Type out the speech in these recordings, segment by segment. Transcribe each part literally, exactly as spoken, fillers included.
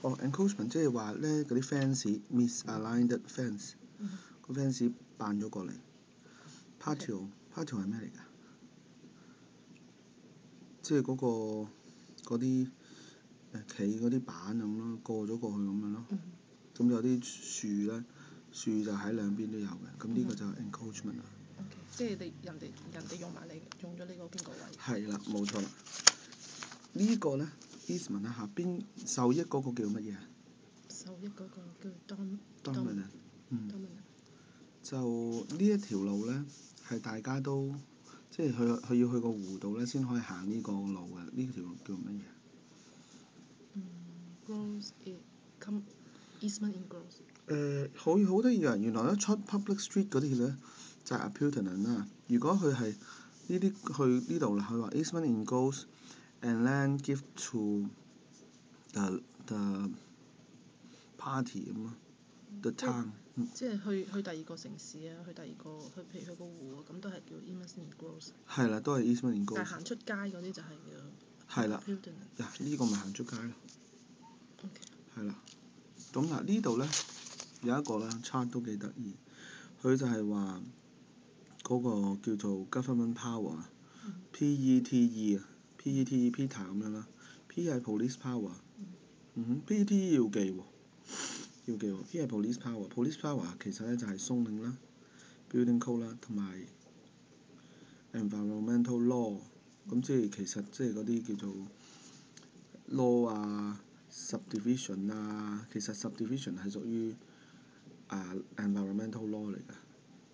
哦 encroachment 即係話咧嗰啲 fence misaligned fence，個 fence 扮咗過嚟。patio patio 係咩嚟㗎？即係嗰個嗰啲誒企嗰啲板咁咯，過咗過去咁樣咯。咁有啲樹咧，樹就喺兩邊都有嘅。咁呢個就係 encroachment 啦。 OK， 即係你人哋人哋用埋你用咗呢個邊個位？ 係啦，冇錯啦。呢個咧 easement 咧下邊受益嗰個叫乜嘢啊？ 受益嗰個叫 dom dominant，嗯， dominant。 就呢一條路咧係大家都即係佢佢要去個湖度咧先可以行呢個路嘅。呢條路叫乜嘢？ 嗯 ，Grove it come easement in Grove。 誒好好得意啊！原來一出 public street 嗰啲咧就係 appurtenant 啦。如果佢係呢啲去呢度啦，佢話 easement in Grove and land give to the the party 咁咯，the town。 即係去去第二個城市啊，去第二個去譬如去個湖啊，咁都係叫 easement in Grove。 係啦，都係 easement in Grove。 但係行出街嗰啲就係叫係啦，嗱呢個咪行出街咯。 OK。 係啦，咁嗱呢度咧有一個咧 chart 都幾得意，佢就係話嗰個叫做 government power，P E T E 啊，P E T E Peter 咁樣啦。P 係 police power，嗯哼，P E T E 要記喎，要記喎。P 係 police power，police power 其實咧就係 zoning 啦、building code 啦同埋 environmental law。咁即係其實即係嗰啲叫做 law 啊、subdivision 啊，其實 subdivision 係屬於啊 environmental law 嚟㗎。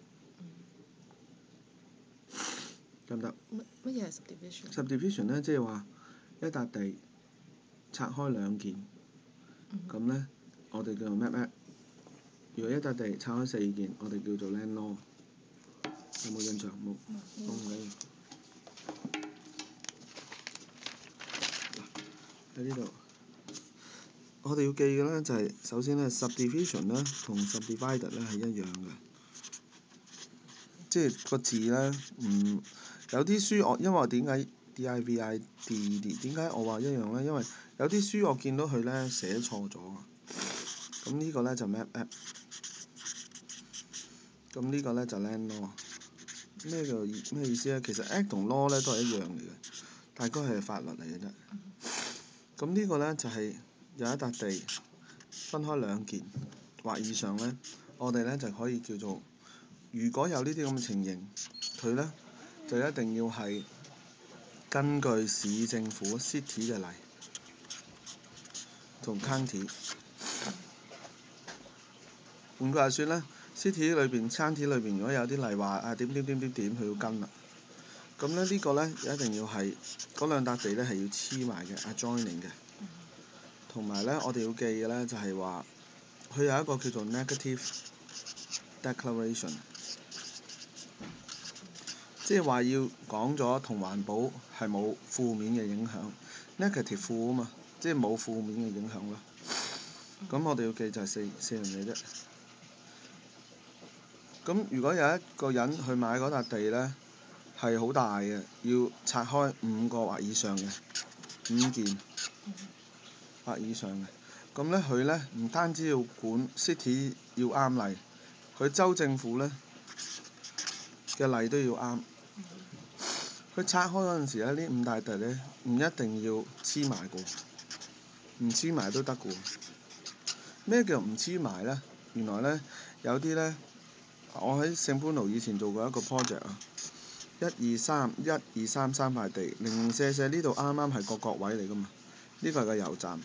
得唔得？ 乜乜嘢係 subdivision？subdivision 咧即係話一笪地拆開兩件，咁咧、嗯、我哋叫做 map map。如果一笪地拆開四件，我哋叫做 land law。有冇印象？冇。冇唔緊要。喺呢度，我哋要記嘅咧就係、是、首先咧 subdivision 咧同 subdivided 咧係一樣嘅，即係個字咧唔有啲書我因為點解 D I V I D E D 點解我話一樣咧？因為有啲書我見到佢咧寫錯咗，咁呢個咧就 map app， 咁呢個咧就 land law。咩叫咩意思咧？其實 act 同 law 咧都係一樣嚟嘅，大概係法律嚟嘅啫。咁呢個咧就係、是、有一笪地分開兩件或以上咧，我哋咧就可以叫做，如果有呢啲咁嘅情形，佢咧就一定要係根據市政府 city 嘅例同 county。換句話說咧 ，city 裏邊 county 裏邊如果有啲例話啊點點點點點，佢要跟啦。咁咧呢個咧一定要係嗰兩笪地咧係要黐埋嘅 adjoining 嘅。同埋咧，我哋要記嘅咧就係話，佢有一個叫做 negative declaration， 即係話要講咗同環保係冇負面嘅影響。negative 負啊嘛，即係冇負面嘅影響咯。咁我哋要記就係四四樣嘢啫。咁如果有一個人去買嗰笪地咧，係好大嘅，要拆開五個或以上嘅五件或以上嘅，咁咧佢咧唔單止要管 city 要啱例，佢州政府咧嘅例都要啱。佢拆開嗰陣時咧，呢五大地咧唔一定要黐埋嘅，唔黐埋都得嘅。咩叫唔黐埋咧？原來咧有啲咧，我喺聖潘奴以前做過一個 project 啊，一二三一二三三塊地，零零舍舍呢度啱啱係個角位嚟㗎嘛，呢個係個油站。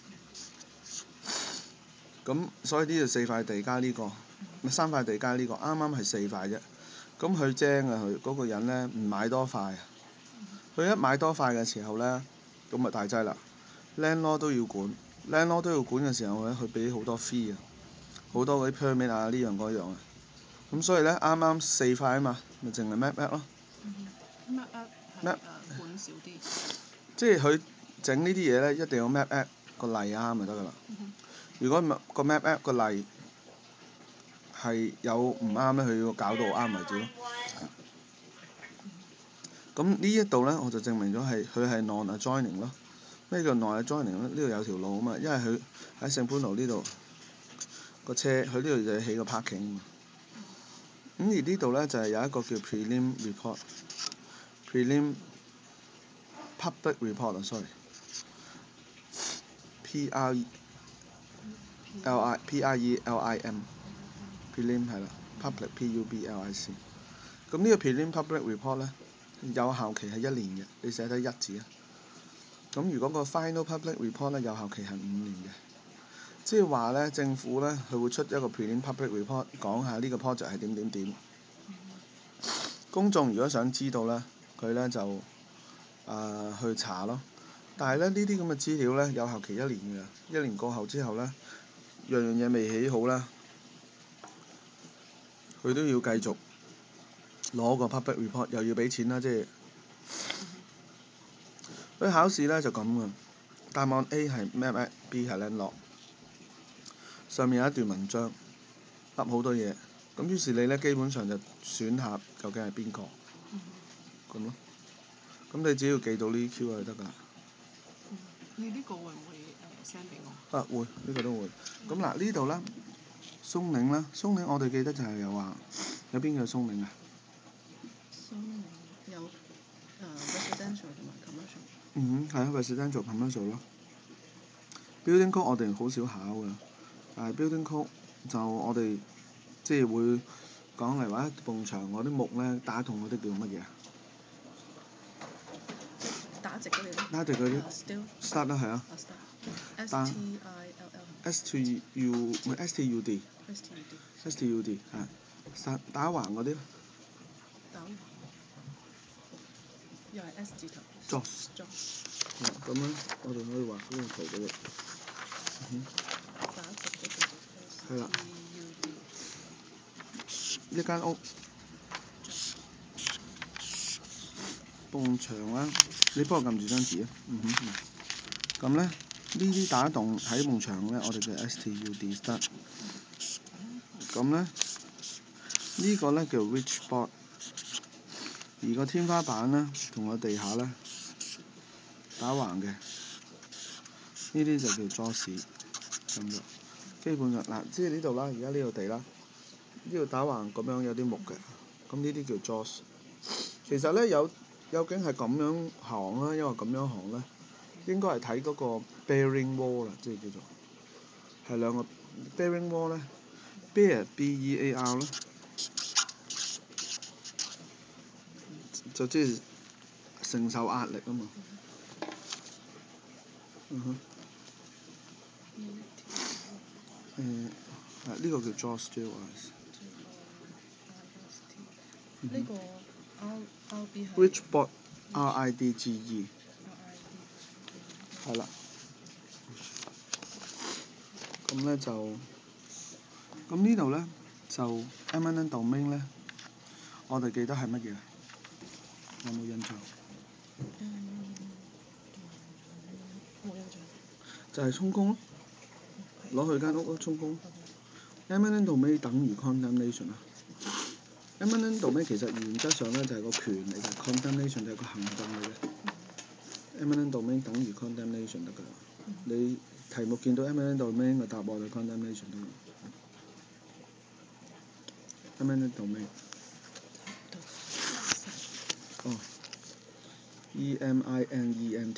咁所以呢度四塊地加呢、這個，咪三塊地加呢、這個，啱啱係四塊啫。咁佢精啊！佢嗰個人咧唔買多塊，佢一買多塊嘅時候咧，咁咪大劑啦。land law 都要管 land law 都要管嘅時候咧，佢俾好多 fee 啊，好多嗰啲 permit 啊，呢樣嗰樣啊。咁所以咧啱啱四塊啊嘛，咪淨係 map map 咯。 map map 係誒管少啲。 即係佢整呢啲嘢咧，一定要 map map 個例啱就得㗎啦。如果個 map map 個例係有唔啱咧，佢要搞到啱為止咯。咁呢一度咧，我就證明咗係佢係 non-adjoining 咯。 咩叫 non-adjoining 咧？呢度有條路啊嘛，因為佢喺聖潘奴呢度個車，佢呢度就要起個 parking 啊嘛。咁而呢度咧就係、是、有一個叫 prelim report，prelim public report 啊，sorry，P R L I P R E L I M，prelim 係啦 ，public P U B L I C。咁呢個 prelim public report 咧有效期係一年嘅，你寫得一字啊。咁如果個 final public report 咧有效期係五年嘅，即係話咧政府咧佢會出一個 prelim public report 講下呢個 project 係點點點。公眾如果想知道咧，佢咧就誒、呃、去查咯。但係咧呢啲咁嘅資料咧有效期一年嘅，一年過後之後咧，樣樣嘢未起好咧，佢都要繼續攞個 public report，又要俾錢啦，即係。佢考試咧就咁嘅，答案 A 係 map，B 係 landlord，上面有一段文章，答好多嘢。咁於是你咧基本上就選下究竟係邊個，咁咯。咁你只要記到呢啲 Q 就得㗎啦。 你呢個會唔會誒 send 俾我？ 啊會，呢、呢個都會。咁嗱呢度啦，松嶺啦，松嶺我哋記得就係有話有邊個松嶺啊？ 松嶺有誒 residential 同埋 commercial。 嗯，係啊 ，residential commercial 咯。building code 我哋好少考㗎，但係 building code 就我哋即係會講嚟話，埲牆嗰啲木咧打洞嗰啲叫乜嘢啊？ 打直嗰啲。 打直嗰啲。 still。 stud 啦係啊。 S T I L L。 S T U 唔係 S T U D。 S T U D。 S T U D 係。stud 打橫嗰啲。 打橫。又係 S 字頭。 Joss。 Joss。 咁咧，我哋可以畫呢個圖俾你。嗯、 打直嗰條就 S T U D。 一間屋。埲牆啦，你幫我撳住張紙啊。嗯哼。咁咧，呢啲打洞喺埲牆咧，我哋叫 S T U D stud。咁咧，呢個咧叫 ridge board，而個天花板咧同個地下咧打橫嘅，呢啲就叫 joss 咁樣。基本上嗱，即係呢度啦，而家呢度地啦，呢度打橫咁樣有啲木嘅，咁呢啲叫 joss。其實咧有究竟係咁樣行啦，因為咁樣行咧，應該係睇嗰個 bearing wall 啦，即係叫做係兩個 bearing wall 咧 ，bear B E A R 啦，就即係承受壓力啊嘛。嗯哼。誒啊！呢個叫 joss J O S。 呢個 R R B 係。 Ridge board R I D G E。 R I D。 係啦。咁咧就，咁呢度咧就 eminent domain 咧，我哋記得係乜嘢？有冇印象？ 冇印象。 就係充公咯，攞佢間屋咯，充公。eminent domain 等於 condemnation 啊。eminent domain 其實原則上咧就係個權嚟嘅 ，condemnation 就係個行動嚟嘅。eminent domain 等於 condemnation 得㗎啦。你題目見到 eminent domain 嘅答案就 condemnation 得啦。eminent domain。哦。E M I N E N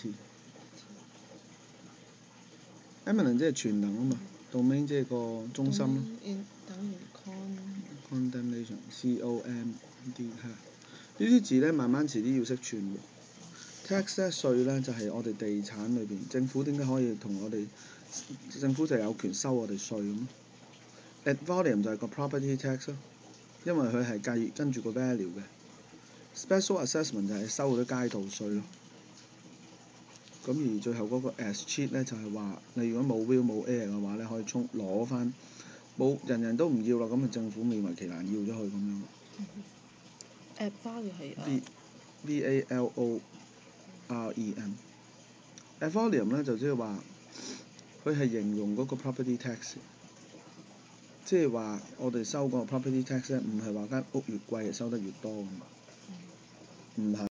T。eminent 即係全能啊嘛 ，domain 即係個中心咯。 等於 condemnation，C O M D 嚇。呢啲字咧，慢慢遲啲要識串喎。tax 咧稅咧就係、是、我哋地產裏邊，政府點解可以同我哋？政府就有權收我哋稅咁。ad valorem 就係個 property tax 咯，因為佢係計跟住個 value 嘅。special assessment 就係收嗰啲街道稅咯。咁而最後嗰個 as cheat 咧就係、是、話，你如果冇 will 冇 air 嘅話咧，可以充攞翻。冇人人都唔要啦，咁啊政府勉為其難要咗佢咁樣。 ad valorem 係 V A L O R E M。ad valorem 咧就即係話，佢係形容嗰個 property tax， 即係話我哋收個 property tax 咧，唔係話間屋越貴收得越多咁，唔係。